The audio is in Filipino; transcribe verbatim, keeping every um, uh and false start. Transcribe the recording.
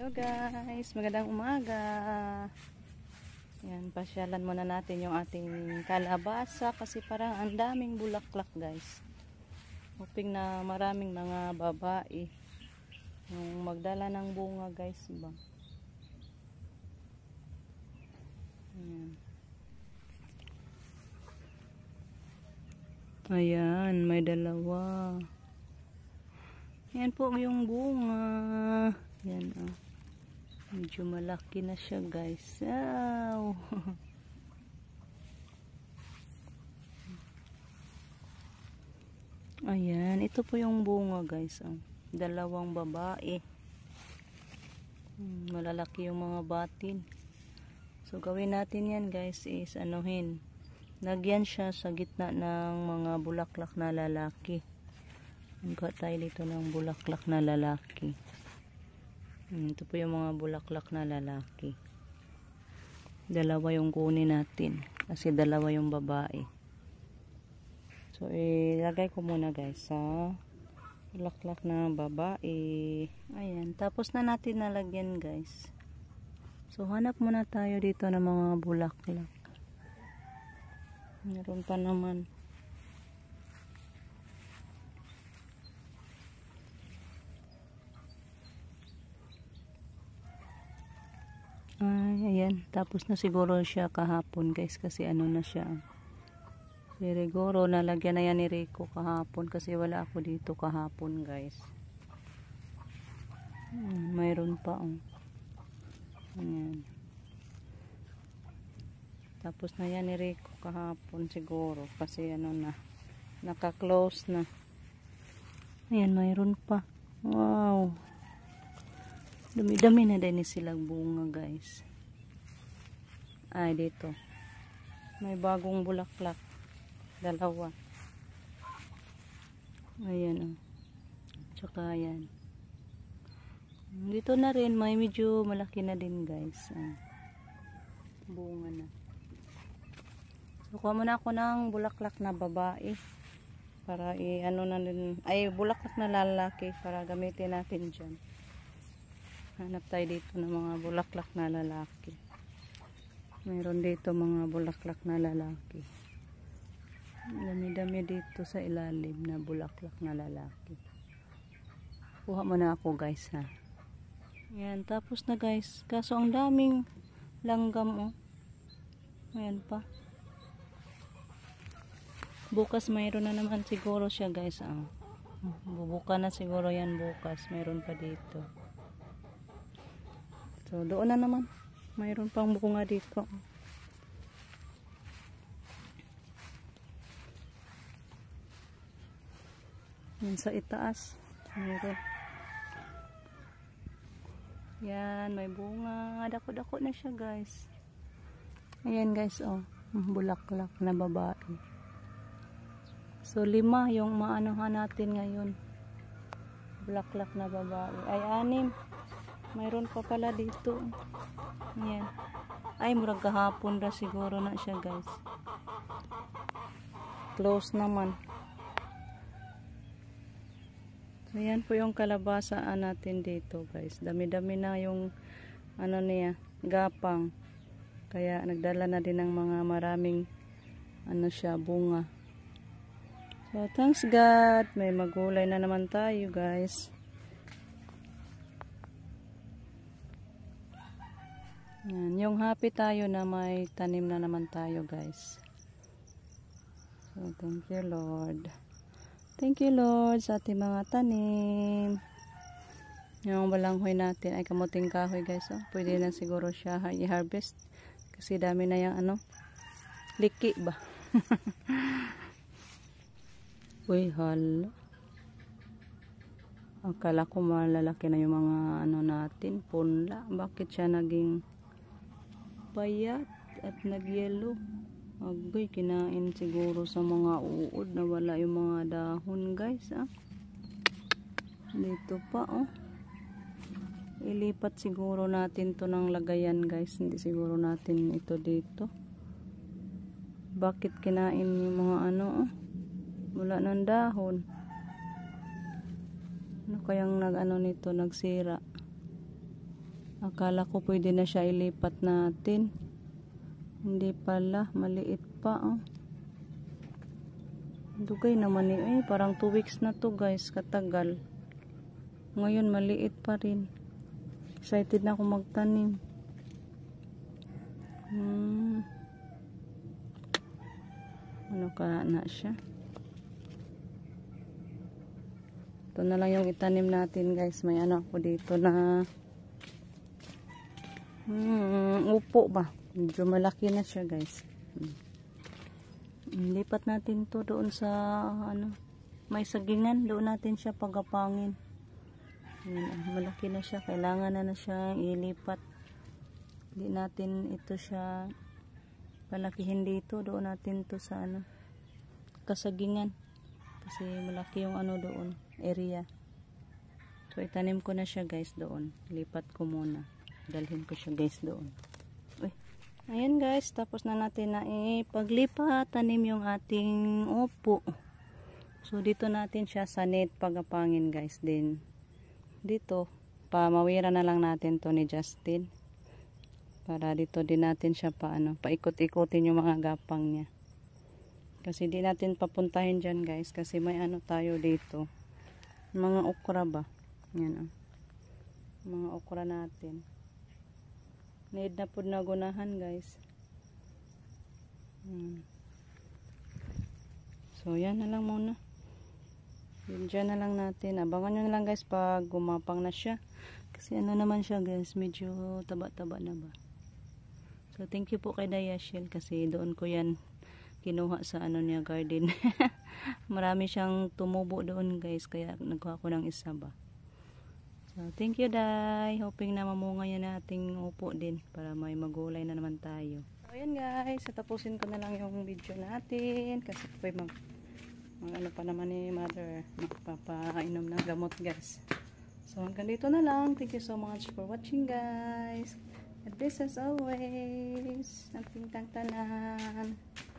guys, magandang umaga. Yan, pasyalan muna natin yung ating kalabasa kasi parang ang daming bulaklak guys. Hoping na maraming mga babae yung magdala ng bunga guys ba. Yan. Ayan, may dalawa. Yan po yung bunga. Yan ah. Medyo malaki na siya guys. Wow. Ayan, ito po yung bunga guys. Oh. Dalawang babae. Hmm, malalaki yung mga batin. So gawin natin yan guys is anuhin. Lagyan siya sa gitna ng mga bulaklak na lalaki. Magka tayo dito ng bulaklak na lalaki. Hmm, ito po yung mga bulaklak na lalaki. Dalawa yung kunin natin. Kasi dalawa yung babae. So, ilagay ko muna guys sa bulaklak na babae. Ayan. Tapos na natin nalagyan guys. So, hanap muna tayo dito ng mga bulaklak. Meron pa naman. Ay, ayan. Tapos na siguro siya kahapon guys. Kasi ano na siya. Siguro nalagyan na yan ni Rico kahapon. Kasi wala ako dito kahapon guys. Hmm, mayroon pa oh. Ayan. Tapos na yan ni Rico kahapon siguro. Kasi ano na. Naka-close na. Ayan, mayroon pa. Wow. Dumi-dami na din silang bunga guys. Ay dito. May bagong bulaklak. Dalawa. Ayan oh. Tsaka ayan. Dito na rin may medyo malaki na din guys. Ah. Bunga na. So kuha muna ako ng bulaklak na babae. Para i-ano na din. Ay bulaklak na lalaki. Para gamitin natin dyan. Hanap tayo dito ng mga bulaklak na lalaki. Mayroon dito mga bulaklak na lalaki. Dami-dami dito sa ilalim na bulaklak na lalaki. Kuha muna ako guys ha. Ayan, tapos na guys. Kaso ang daming langgam oh. Ayan pa. Bukas mayroon na naman siguro siya guys. Ah. Bubuka na siguro yan bukas. Mayroon pa dito. So, doon na naman. Mayroon pang bunga dito. Yan sa itaas. Mayroon. Yan, may bunga. Dako-dako na siya, guys. Ayan, guys, oh. Bulaklak na babae. So, lima yung maanohan natin ngayon. Bulaklak na babae. Ay, anim. Mayroon pa pala dito. Ayan. Ay, murag kahapon na siguro na siya guys. Close naman. So, yan po yung kalabasaan natin dito guys. Dami-dami na yung ano niya, gapang. Kaya nagdala na din ng mga maraming ano siya, bunga. So, thanks God. May magulay na naman tayo guys. Yan, yung happy tayo na may tanim na naman tayo guys. So thank you Lord. Thank you Lord sa ating mga tanim. Yung balanghoy natin ay kamuting kahoy guys. Oh. Pwede na siguro siya i-harvest. Kasi dami na yung ano. Liki ba? Uy hala. Akala ko malalaki na yung mga ano natin. Punla. Bakit siya naging payat at nagyelo. Agay, kinain siguro sa mga uod na wala yung mga dahon guys ah. Dito pa oh. Ilipat siguro natin to ng lagayan guys. Hindi siguro natin ito dito. Bakit kinain yung mga ano oh. Wala ng dahon. Ano kayang nag ano nito nagsira. Akala ko pwede na siya ilipat natin. Hindi pala, maliit pa oh. Dugay naman eh, eh parang two weeks na to guys, katagal. Ngayon maliit pa rin. Excited na ako magtanim. Hmm. Ano ka na siya? Ito na lang yung itanim natin guys. May ano ako dito na hmm, upo ba? Medyo malaki na siya guys. Hmm. Lipat natin to doon sa ano, may sagingan. Doon natin siya pagapangin. Ayan, malaki na siya. Kailangan na na siya ilipat. Hindi natin ito siya palakihin dito. Doon natin to sa ano, kasagingan. Kasi malaki yung ano doon, area. So itanim ko na siya guys doon. Lipat ko muna. Dalhin ko siya guys doon. Uy. Ayan guys, tapos na natin na ipaglipat, tanim yung ating upo. So dito natin siya sa net pagapangin guys din. Dito, pamawira na lang natin to ni Justin. Para dito din natin siya pa ano, paikot-ikotin yung mga gapang niya. Kasi di natin papuntahin dyan guys, kasi may ano tayo dito. Mga okra ba? Yan oh. Mga okra natin. Need na po na gunahan guys. Hmm. So yan na lang muna. Diyan na lang natin. Abangan nyo na lang guys pag gumapang na siya. Kasi ano naman siya guys, medyo taba-taba na ba. So thank you po kay Dayashil kasi doon ko yan kinuha sa ano niya garden. Marami siyang tumubo doon guys, kaya nagkuha ko ng isa ba. So, thank you, Day. Hoping na mamunga yan ating upo din para may magulay na naman tayo. So, ayan guys. Tapusin ko na lang yung video natin kasi may mag, mag ano pa naman ni mother magpapainom ng gamot guys. So, hanggang dito na lang. Thank you so much for watching guys. God bless as always. Ating tangtanan.